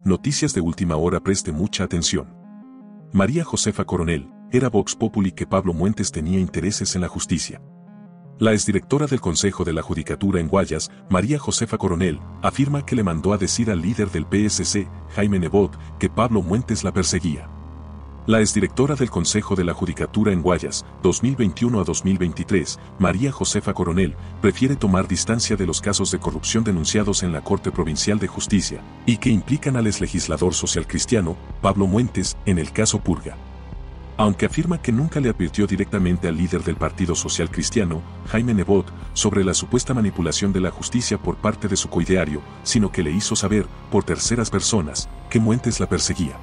Noticias de última hora, preste mucha atención. María Josefa Coronel, era Vox Populi que Pablo Muentes tenía intereses en la justicia. La exdirectora del Consejo de la Judicatura en Guayas, María Josefa Coronel, afirma que le mandó a decir al líder del PSC, Jaime Nebot, que Pablo Muentes la perseguía. La exdirectora del Consejo de la Judicatura en Guayas, 2021 a 2023, María Josefa Coronel, prefiere tomar distancia de los casos de corrupción denunciados en la Corte Provincial de Justicia, y que implican al exlegislador socialcristiano, Pablo Muentes, en el caso Purga. Aunque afirma que nunca le advirtió directamente al líder del Partido Social Cristiano, Jaime Nebot, sobre la supuesta manipulación de la justicia por parte de su coideario, sino que le hizo saber, por terceras personas, que Muentes la perseguía.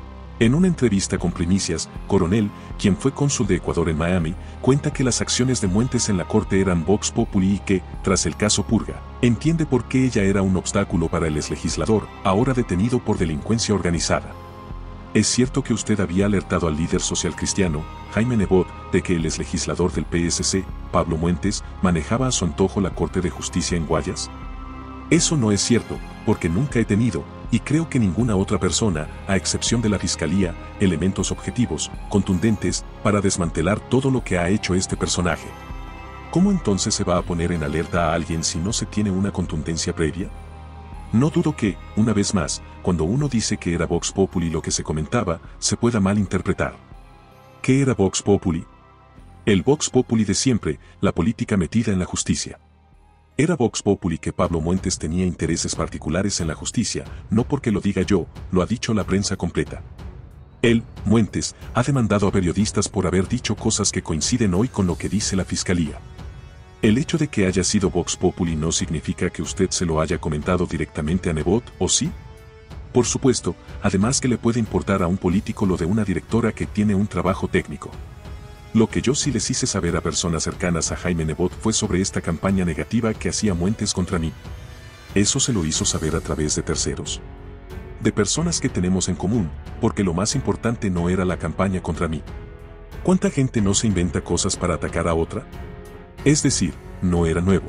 En una entrevista con Primicias, Coronel, quien fue cónsul de Ecuador en Miami, cuenta que las acciones de Muentes en la corte eran Vox Populi y que, tras el caso Purga, entiende por qué ella era un obstáculo para el exlegislador, ahora detenido por delincuencia organizada. ¿Es cierto que usted había alertado al líder social cristiano, Jaime Nebot, de que el exlegislador del PSC, Pablo Muentes, manejaba a su antojo la Corte de Justicia en Guayas? Eso no es cierto, porque nunca he tenido, y creo que ninguna otra persona, a excepción de la Fiscalía, elementos objetivos, contundentes, para desmantelar todo lo que ha hecho este personaje. ¿Cómo entonces se va a poner en alerta a alguien si no se tiene una contundencia previa? No dudo que, una vez más, cuando uno dice que era Vox Populi lo que se comentaba, se pueda malinterpretar. ¿Qué era Vox Populi? El Vox Populi de siempre, la política metida en la justicia. Era Vox Populi que Pablo Muentes tenía intereses particulares en la justicia, no porque lo diga yo, lo ha dicho la prensa completa. Él, Muentes, ha demandado a periodistas por haber dicho cosas que coinciden hoy con lo que dice la Fiscalía. El hecho de que haya sido Vox Populi no significa que usted se lo haya comentado directamente a Nebot, ¿o sí? Por supuesto, además que le puede importar a un político lo de una directora que tiene un trabajo técnico. Lo que yo sí les hice saber a personas cercanas a Jaime Nebot fue sobre esta campaña negativa que hacía Muentes contra mí. Eso se lo hizo saber a través de terceros. De personas que tenemos en común, porque lo más importante no era la campaña contra mí. ¿Cuánta gente no se inventa cosas para atacar a otra? Es decir, no era nuevo.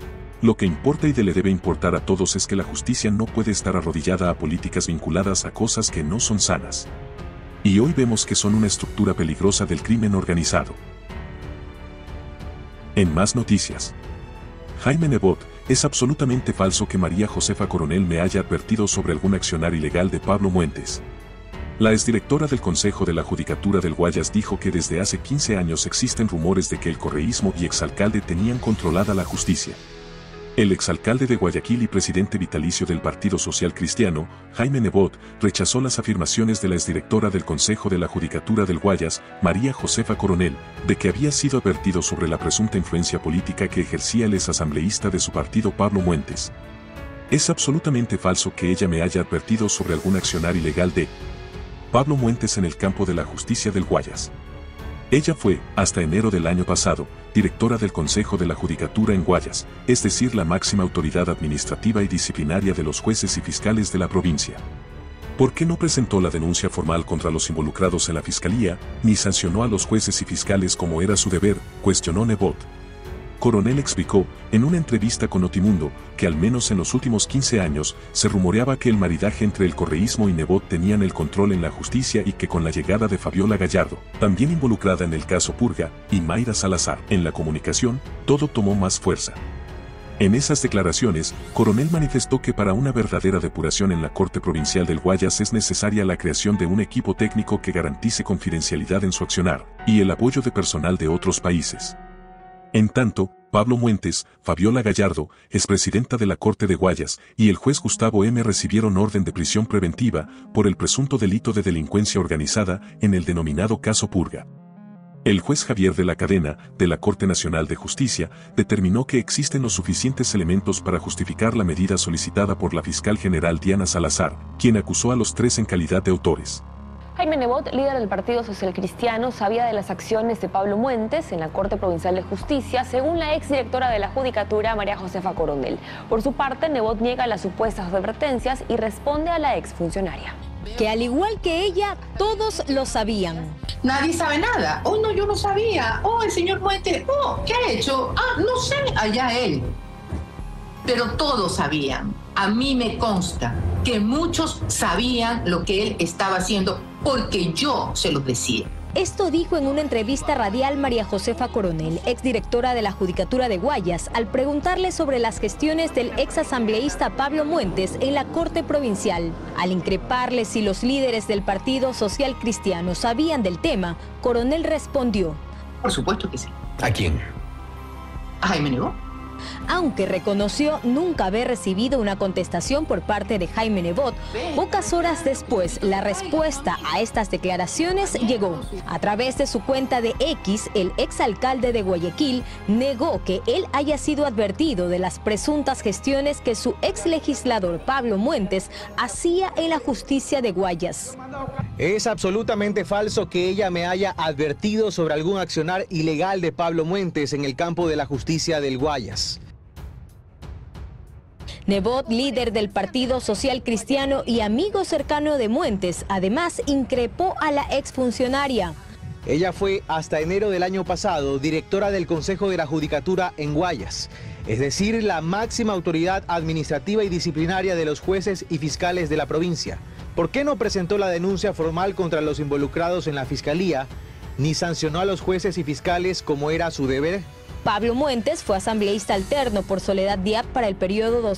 Lo que importa y le debe importar a todos es que la justicia no puede estar arrodillada a políticas vinculadas a cosas que no son sanas. Y hoy vemos que son una estructura peligrosa del crimen organizado. En más noticias. Jaime Nebot, es absolutamente falso que María Josefa Coronel me haya advertido sobre algún accionar ilegal de Pablo Muentes. La exdirectora del Consejo de la Judicatura del Guayas dijo que desde hace 15 años existen rumores de que el correísmo y exalcalde tenían controlada la justicia. El exalcalde de Guayaquil y presidente vitalicio del Partido Social Cristiano, Jaime Nebot, rechazó las afirmaciones de la exdirectora del Consejo de la Judicatura del Guayas, María Josefa Coronel, de que había sido advertido sobre la presunta influencia política que ejercía el exasambleísta de su partido Pablo Muentes. Es absolutamente falso que ella me haya advertido sobre algún accionar ilegal de Pablo Muentes en el campo de la justicia del Guayas. Ella fue, hasta enero del año pasado, directora del Consejo de la Judicatura en Guayas, es decir, la máxima autoridad administrativa y disciplinaria de los jueces y fiscales de la provincia. ¿Por qué no presentó la denuncia formal contra los involucrados en la Fiscalía, ni sancionó a los jueces y fiscales como era su deber?, cuestionó Nebot. Coronel explicó, en una entrevista con Notimundo, que al menos en los últimos 15 años, se rumoreaba que el maridaje entre el correísmo y Nebot tenían el control en la justicia y que con la llegada de Fabiola Gallardo, también involucrada en el caso Purga, y Mayra Salazar, en la comunicación, todo tomó más fuerza. En esas declaraciones, Coronel manifestó que para una verdadera depuración en la Corte Provincial del Guayas es necesaria la creación de un equipo técnico que garantice confidencialidad en su accionar, y el apoyo de personal de otros países. En tanto, Pablo Muentes, Fabiola Gallardo, expresidenta de la Corte de Guayas, y el juez Gustavo M. recibieron orden de prisión preventiva por el presunto delito de delincuencia organizada en el denominado caso Purga. El juez Javier de la Cadena, de la Corte Nacional de Justicia, determinó que existen los suficientes elementos para justificar la medida solicitada por la fiscal general Diana Salazar, quien acusó a los tres en calidad de autores. Jaime Nebot, líder del Partido Social Cristiano, sabía de las acciones de Pablo Muentes en la Corte Provincial de Justicia, según la exdirectora de la Judicatura, María Josefa Coronel. Por su parte, Nebot niega las supuestas advertencias y responde a la exfuncionaria. Que al igual que ella, todos lo sabían. Nadie sabe nada. Oh, no, yo no sabía. Oh, el señor Muentes. Oh, ¿qué ha hecho? Ah, no sé. Allá él. Pero todos sabían. A mí me consta que muchos sabían lo que él estaba haciendo porque yo se los decía. Esto dijo en una entrevista radial María Josefa Coronel, exdirectora de la Judicatura de Guayas, al preguntarle sobre las gestiones del exasambleísta Pablo Muentes en la Corte Provincial. Al increparle si los líderes del Partido Social Cristiano sabían del tema, Coronel respondió: Por supuesto que sí. ¿A quién? A Jaime Nebot. Aunque reconoció nunca haber recibido una contestación por parte de Jaime Nebot, pocas horas después la respuesta a estas declaraciones llegó. A través de su cuenta de X, el exalcalde de Guayaquil negó que él haya sido advertido de las presuntas gestiones que su exlegislador Pablo Muentes hacía en la justicia de Guayas. Es absolutamente falso que ella me haya advertido sobre algún accionar ilegal de Pablo Muentes en el campo de la justicia del Guayas. Nebot, líder del Partido Social Cristiano y amigo cercano de Muentes, además increpó a la exfuncionaria. Ella fue hasta enero del año pasado directora del Consejo de la Judicatura en Guayas, es decir, la máxima autoridad administrativa y disciplinaria de los jueces y fiscales de la provincia. ¿Por qué no presentó la denuncia formal contra los involucrados en la fiscalía, ni sancionó a los jueces y fiscales como era su deber? Pablo Muentes fue asambleísta alterno por Soledad Diab para el periodo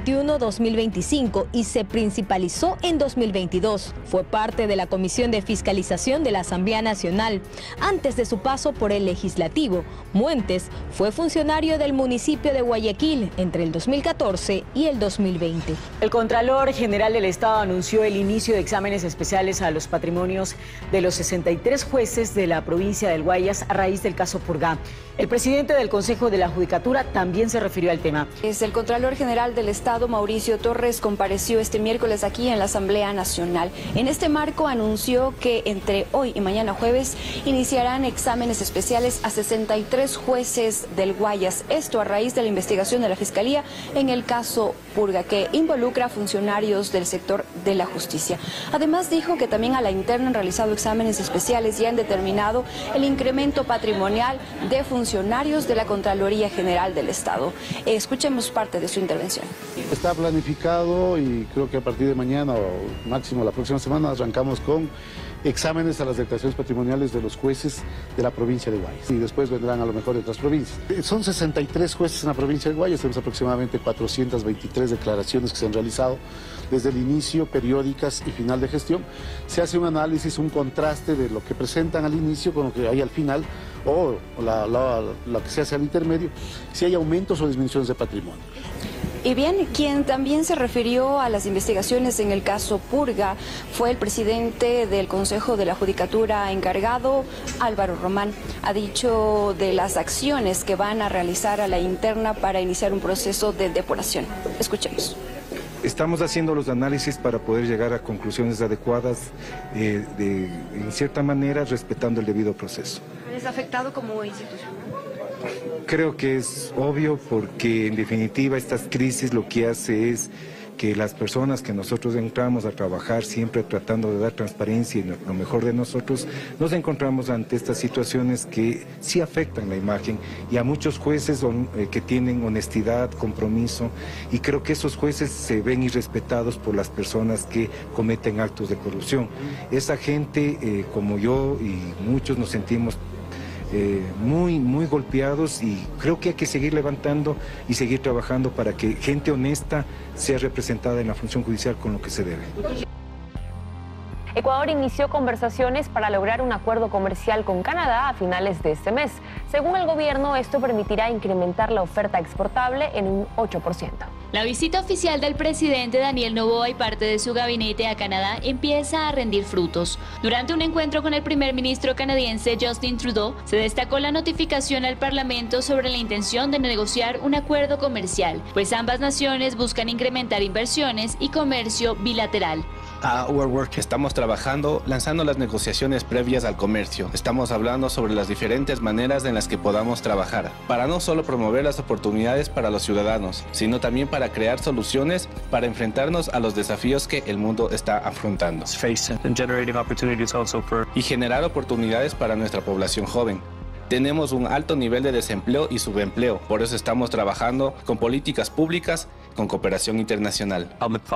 2021-2025 y se principalizó en 2022. Fue parte de la Comisión de Fiscalización de la Asamblea Nacional. Antes de su paso por el Legislativo, Muentes fue funcionario del municipio de Guayaquil entre el 2014 y el 2020. El Contralor General del Estado anunció el inicio de exámenes especiales a los patrimonios de los 63 jueces de la provincia del Guayas a raíz del caso Purga. El presidente del Consejo de la Judicatura también se refirió al tema. El Contralor General del Estado, Mauricio Torres, compareció este miércoles aquí en la Asamblea Nacional. En este marco anunció que entre hoy y mañana jueves iniciarán exámenes especiales a 63 jueces del Guayas. Esto a raíz de la investigación de la Fiscalía en el caso Purga, que involucra a funcionarios del sector de la justicia. Además dijo que también a la interna han realizado exámenes especiales y han determinado el incremento patrimonial de funcionarios de la Contraloría General del Estado. Escuchemos parte de su intervención. Está planificado y creo que a partir de mañana o máximo la próxima semana arrancamos con exámenes a las declaraciones patrimoniales de los jueces de la provincia de Guayas y después vendrán a lo mejor de otras provincias. Son 63 jueces en la provincia de Guayas, tenemos aproximadamente 423 declaraciones que se han realizado desde el inicio, periódicas y final de gestión. Se hace un análisis, un contraste de lo que presentan al inicio con lo que hay al final o lo que se hace al intermedio, si hay aumentos o disminuciones de patrimonio. Y bien, quien también se refirió a las investigaciones en el caso Purga fue el presidente del Consejo de la Judicatura encargado, Álvaro Román. Ha dicho de las acciones que van a realizar a la interna para iniciar un proceso de depuración. Escuchemos. Estamos haciendo los análisis para poder llegar a conclusiones adecuadas, en cierta manera respetando el debido proceso. ¿Es afectado como institución? Creo que es obvio porque en definitiva estas crisis lo que hace es que las personas que nosotros entramos a trabajar siempre tratando de dar transparencia y lo mejor de nosotros, nos encontramos ante estas situaciones que sí afectan la imagen y a muchos jueces que tienen honestidad, compromiso, y creo que esos jueces se ven irrespetados por las personas que cometen actos de corrupción. Esa gente, como yo y muchos, nos sentimos muy golpeados y creo que hay que seguir levantando y seguir trabajando para que gente honesta sea representada en la función judicial con lo que se debe. Ecuador inició conversaciones para lograr un acuerdo comercial con Canadá a finales de este mes. Según el gobierno, esto permitirá incrementar la oferta exportable en un 8%. La visita oficial del presidente Daniel Noboa y parte de su gabinete a Canadá empieza a rendir frutos. Durante un encuentro con el primer ministro canadiense Justin Trudeau, se destacó la notificación al Parlamento sobre la intención de negociar un acuerdo comercial, pues ambas naciones buscan incrementar inversiones y comercio bilateral. Estamos trabajando, lanzando las negociaciones previas al comercio. Estamos hablando sobre las diferentes maneras en las que podamos trabajar, para no solo promover las oportunidades para los ciudadanos, sino también para crear soluciones para enfrentarnos a los desafíos que el mundo está afrontando. Y generar oportunidades para nuestra población joven. Tenemos un alto nivel de desempleo y subempleo, por eso estamos trabajando con políticas públicas con cooperación internacional.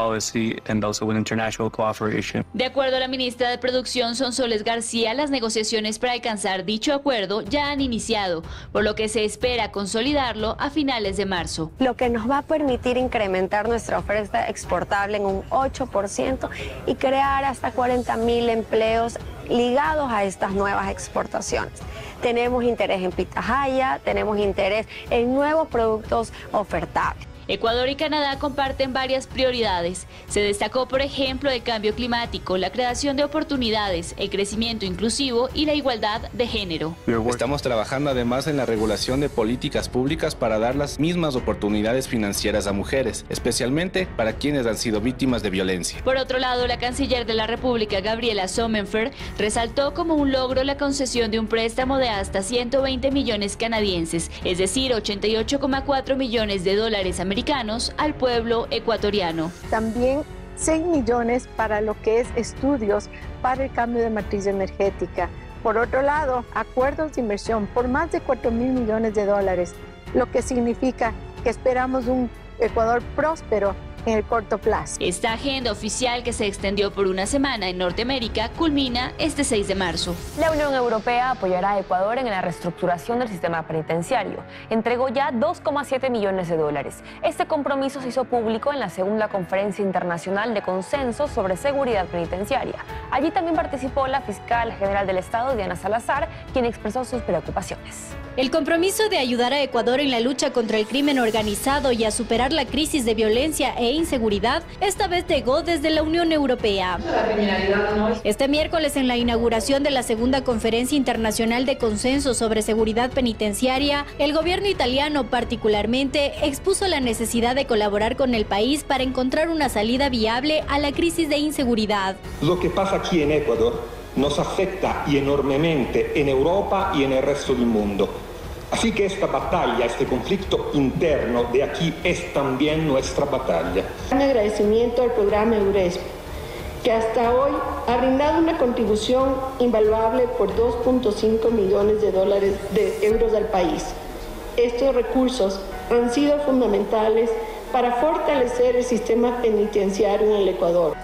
De acuerdo a la ministra de Producción, Sonsoles García, las negociaciones para alcanzar dicho acuerdo ya han iniciado, por lo que se espera consolidarlo a finales de marzo. Lo que nos va a permitir incrementar nuestra oferta exportable en un 8% y crear hasta 40.000 empleos ligados a estas nuevas exportaciones. Tenemos interés en pitahaya, tenemos interés en nuevos productos ofertables. Ecuador y Canadá comparten varias prioridades. Se destacó, por ejemplo, el cambio climático, la creación de oportunidades, el crecimiento inclusivo y la igualdad de género. Estamos trabajando además en la regulación de políticas públicas para dar las mismas oportunidades financieras a mujeres, especialmente para quienes han sido víctimas de violencia. Por otro lado, la canciller de la República, Gabriela Sommerfeld, resaltó como un logro la concesión de un préstamo de hasta 120 millones canadienses, es decir, 88,4 millones de dólares americanos al pueblo ecuatoriano. También 6 millones para lo que es estudios para el cambio de matriz energética. Por otro lado, acuerdos de inversión por más de 4.000 millones de dólares, lo que significa que esperamos un Ecuador próspero en el corto plazo. Esta agenda oficial, que se extendió por una semana en Norteamérica, culmina este 6 de marzo. La Unión Europea apoyará a Ecuador en la reestructuración del sistema penitenciario. Entregó ya 2,7 millones de dólares. Este compromiso se hizo público en la segunda Conferencia Internacional de Consenso sobre Seguridad Penitenciaria. Allí también participó la fiscal general del Estado, Diana Salazar, quien expresó sus preocupaciones. El compromiso de ayudar a Ecuador en la lucha contra el crimen organizado y a superar la crisis de violencia e inseguridad, esta vez llegó desde la Unión Europea. Este miércoles, en la inauguración de la segunda Conferencia Internacional de Consenso sobre Seguridad Penitenciaria, el gobierno italiano particularmente expuso la necesidad de colaborar con el país para encontrar una salida viable a la crisis de inseguridad. Lo que pasa aquí en Ecuador nos afecta enormemente en Europa y en el resto del mundo. Así que esta batalla, este conflicto interno de aquí es también nuestra batalla. Un agradecimiento al programa EURESP, que hasta hoy ha brindado una contribución invaluable por 2.5 millones de euros al país. Estos recursos han sido fundamentales para fortalecer el sistema penitenciario en el Ecuador.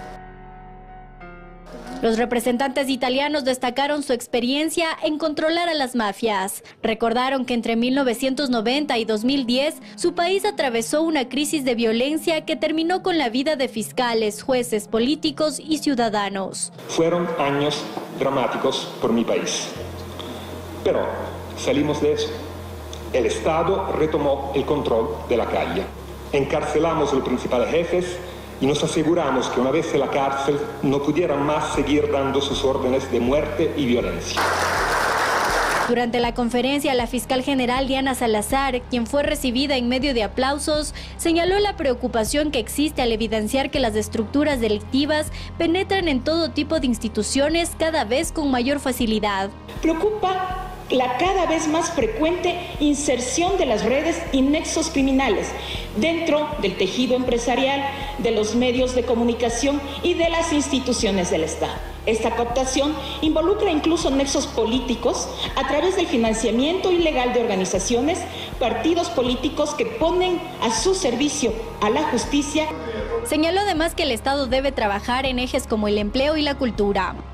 Los representantes italianos destacaron su experiencia en controlar a las mafias. Recordaron que entre 1990 y 2010, su país atravesó una crisis de violencia que terminó con la vida de fiscales, jueces, políticos y ciudadanos. Fueron años dramáticos por mi país, pero salimos de eso. El Estado retomó el control de la calle. Encarcelamos a los principales jefes y nos aseguramos que una vez en la cárcel no pudieran más seguir dando sus órdenes de muerte y violencia. Durante la conferencia, la fiscal general Diana Salazar, quien fue recibida en medio de aplausos, señaló la preocupación que existe al evidenciar que las estructuras delictivas penetran en todo tipo de instituciones cada vez con mayor facilidad. Preocupa la cada vez más frecuente inserción de las redes y nexos criminales dentro del tejido empresarial, de los medios de comunicación y de las instituciones del Estado. Esta cooptación involucra incluso nexos políticos a través del financiamiento ilegal de organizaciones, partidos políticos que ponen a su servicio a la justicia. Señaló además que el Estado debe trabajar en ejes como el empleo y la cultura.